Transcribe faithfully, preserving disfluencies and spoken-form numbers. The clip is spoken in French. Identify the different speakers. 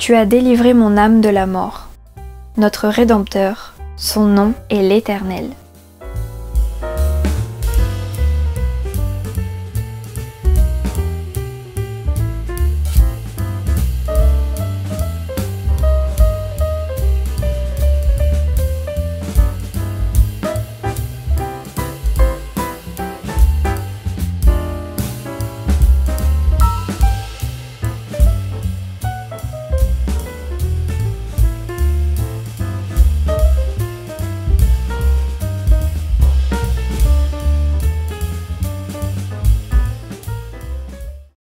Speaker 1: Tu as délivré mon âme de la mort. Notre Rédempteur, son nom est l'Éternel.